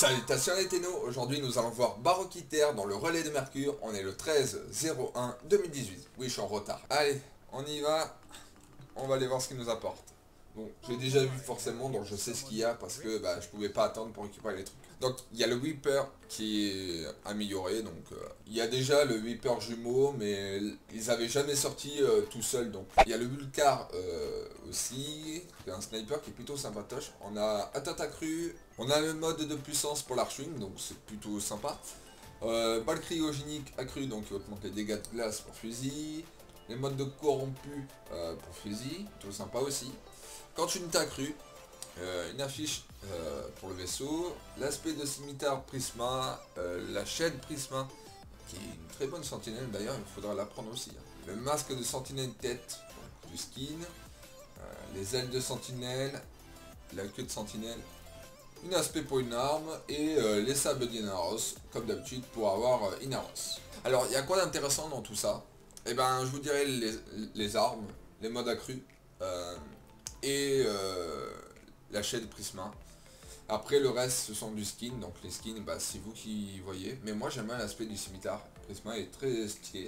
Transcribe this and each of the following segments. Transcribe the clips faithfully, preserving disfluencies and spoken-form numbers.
Salutations les ténos, aujourd'hui nous allons voir Barokiter dans le relais de Mercure, on est le treize zéro un deux mille dix-huit, oui je suis en retard. Allez, on y va, on va aller voir ce qu'il nous apporte. Bon, j'ai déjà vu forcément, donc je sais ce qu'il y a parce que bah, je pouvais pas attendre pour récupérer les trucs. Donc il y a le Weeper qui est amélioré, donc euh, il y a déjà le Weeper jumeau, mais ils avaient jamais sorti euh, tout seul. Donc il y a le Vulcar euh, aussi, c'est un sniper qui est plutôt sympatoche. On a attaque accrue, on a le mode de puissance pour l'archwing, donc c'est plutôt sympa. Euh, balle cryogénique accrue, donc il augmente les dégâts de glace pour fusil. Les modes de corrompu euh, pour fusil, plutôt sympa aussi. Quand une accrue, euh, une affiche euh, pour le vaisseau, l'aspect de scimitar Prisma, euh, la chaîne Prisma, qui est une très bonne sentinelle d'ailleurs, il faudra la prendre aussi. Hein. Le masque de sentinelle tête, donc, du skin, euh, les ailes de sentinelle, la queue de sentinelle, une aspect pour une arme et euh, les sables d'Inaros, comme d'habitude pour avoir euh, Inaros. Alors il y a quoi d'intéressant dans tout ça? Eh ben je vous dirais les, les armes, les modes accrus, euh, et euh, la chaîne Prisma. Après le reste ce sont du skin, donc les skins bah, c'est vous qui voyez, mais moi j'aime bien l'aspect du scimitar Prisma, est très stylé.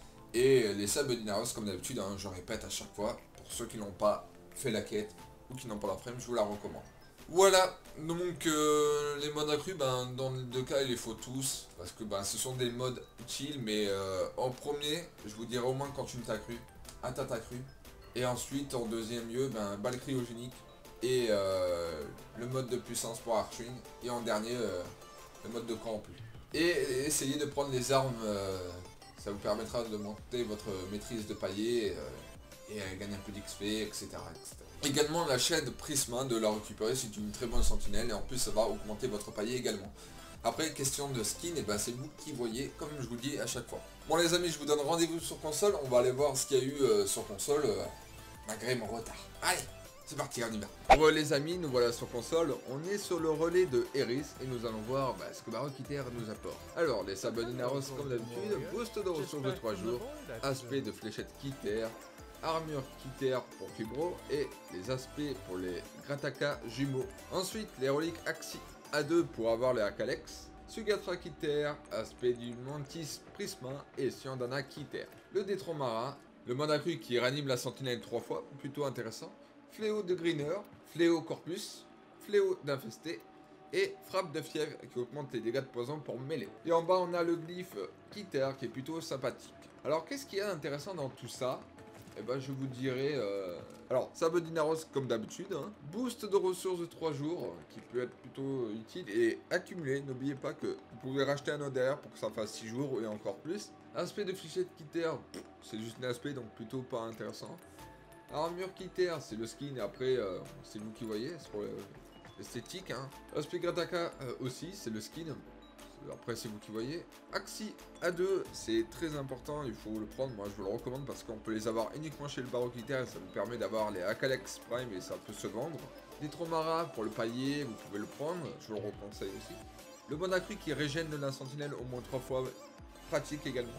Et les sables d'Inaros comme d'habitude, hein, je répète à chaque fois, pour ceux qui n'ont pas fait la quête ou qui n'ont pas la frame, je vous la recommande. Voilà, donc euh, les modes accrus, ben, dans les deux cas il les faut tous, parce que ben, ce sont des modes utiles, mais euh, en premier, je vous dirais au moins quand une accrue, attaque accrue. Et ensuite, en deuxième lieu, ben, balle cryogénique et euh, le mode de puissance pour Archwing. Et en dernier, euh, le mode de corrompu. Et, et essayez de prendre les armes, euh, ça vous permettra de monter votre maîtrise de paillet euh, et euh, gagner un peu d'X P, et cetera, et cetera. Également, la chaîne Prisma, de la récupérer, c'est une très bonne sentinelle et en plus, ça va augmenter votre paillet également. Après, question de skin, et ben c'est vous qui voyez, comme je vous dis à chaque fois. Bon les amis, je vous donne rendez-vous sur console, on va aller voir ce qu'il y a eu euh, sur console. Euh, malgré mon retard. Allez, c'est parti, on y va. Bon les amis, nous voilà sur console, on est sur le relais de Eris et nous allons voir bah, ce que Barokiter nous apporte. Alors, les sables d'Inaros comme d'habitude, boost de ressources de trois jours, aspect de fléchette Kiter, armure Kiter pour Fibro et les aspects pour les Grataka jumeaux. Ensuite, les reliques Axi A deux pour avoir les Akalex, Sugatra Kiter, aspect du Mantis Prisma et Siandana Kiter. Le Détron Marin, le mode accru qui ranime la sentinelle trois fois, plutôt intéressant. Fléau de Greener, Fléau Corpus, Fléau d'Infesté et Frappe de Fièvre qui augmente les dégâts de poison pour mêlée. Et en bas on a le glyphe Kiter qui est plutôt sympathique. Alors qu'est-ce qu'il y a d'intéressant dans tout ça? Eh ben je vous dirais... Euh... Alors, sabre d'Inaros comme d'habitude, hein. Boost de ressources de trois jours, qui peut être plutôt utile, et accumulé, n'oubliez pas que vous pouvez racheter un O D R pour que ça fasse six jours et encore plus. Aspect de fléchette Kiter, c'est juste un aspect, donc plutôt pas intéressant. Armure Kiter, c'est le skin, et après, euh, c'est vous qui voyez, c'est pour l'esthétique. Hein. Aspect Grataka euh, aussi, c'est le skin. Après c'est vous qui voyez. Axi A deux, c'est très important, il faut le prendre, moi je vous le recommande parce qu'on peut les avoir uniquement chez le Barokiter et ça vous permet d'avoir les Akalex Prime et ça peut se vendre. Détromara pour le paillet, vous pouvez le prendre, je vous le reconseille aussi. Le bon accru qui régène de la sentinelle au moins trois fois, pratique également.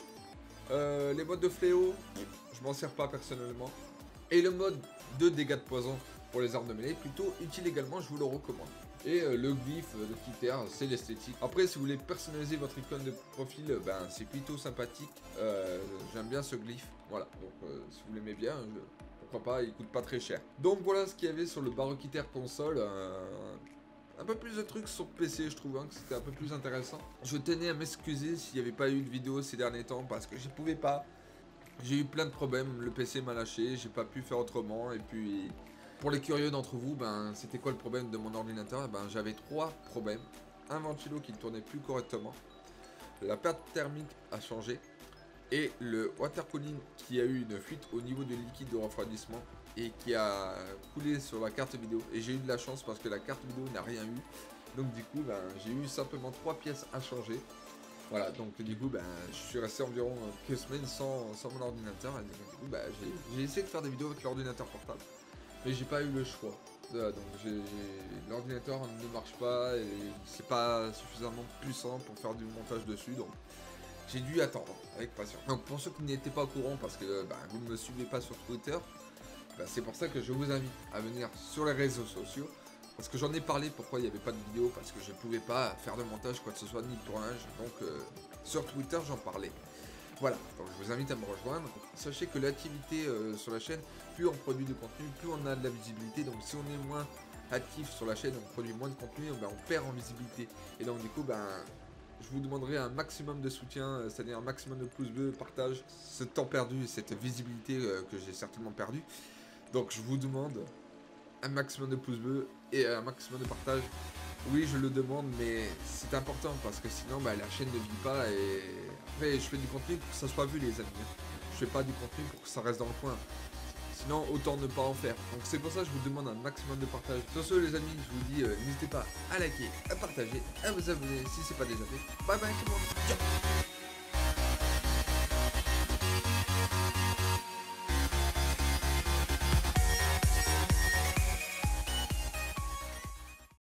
Euh, les modes de fléau, je m'en sers pas personnellement. Et le mode de dégâts de poison pour les armes de mêlée, plutôt utile également, je vous le recommande. Et euh, le glyphe de Kiter, c'est l'esthétique. Après, si vous voulez personnaliser votre icône de profil, ben c'est plutôt sympathique. Euh, J'aime bien ce glyphe. Voilà, donc euh, si vous l'aimez bien, je... pourquoi pas, il coûte pas très cher. Donc voilà ce qu'il y avait sur le Barokiter console. Euh... Un peu plus de trucs sur P C, je trouve hein, que c'était un peu plus intéressant. Je tenais à m'excuser s'il n'y avait pas eu de vidéo ces derniers temps parce que je pouvais pas. J'ai eu plein de problèmes, le P C m'a lâché, j'ai pas pu faire autrement et puis... Pour les curieux d'entre vous, ben, c'était quoi le problème de mon ordinateur? Ben, j'avais trois problèmes. Un ventilo qui ne tournait plus correctement, la perte thermique a changé, et le water cooling qui a eu une fuite au niveau du liquide de refroidissement et qui a coulé sur la carte vidéo. Et j'ai eu de la chance parce que la carte vidéo n'a rien eu. Donc du coup, ben, j'ai eu simplement trois pièces à changer. Voilà, donc du coup, ben, je suis resté environ quelques semaines sans, sans mon ordinateur. Et donc, du coup, ben, j'ai essayé de faire des vidéos avec l'ordinateur portable. Mais j'ai pas eu le choix. Voilà, donc l'ordinateur ne marche pas et c'est pas suffisamment puissant pour faire du montage dessus, donc j'ai dû attendre avec patience. Donc pour ceux qui n'étaient pas au courant, parce que bah, vous ne me suivez pas sur Twitter, bah, c'est pour ça que je vous invite à venir sur les réseaux sociaux Parce que j'en ai parlé pourquoi il n'y avait pas de vidéo, parce que je ne pouvais pas faire de montage, quoi que ce soit, ni de tournage. Donc euh, sur Twitter j'en parlais. Voilà, donc je vous invite à me rejoindre. Sachez que l'activité euh, sur la chaîne, plus on produit de contenu, plus on a de la visibilité. Donc si on est moins actif sur la chaîne, on produit moins de contenu, ben, on perd en visibilité. Et donc du coup, ben, je vous demanderai un maximum de soutien, c'est-à-dire un maximum de pouces bleus, partage, ce temps perdu et cette visibilité euh, que j'ai certainement perdu. Donc je vous demande un maximum de pouces bleus et un maximum de partage. Oui, je le demande, mais c'est important parce que sinon bah, la chaîne ne vit pas. Et après, je fais du contenu pour que ça soit vu, les amis. Je fais pas du contenu pour que ça reste dans le coin. Sinon, autant ne pas en faire. Donc c'est pour ça que je vous demande un maximum de partage. Sur ce, les amis, je vous dis, euh, n'hésitez pas à liker, à partager, à vous abonner si c'est pas déjà fait. Bye bye tout le monde. Ciao.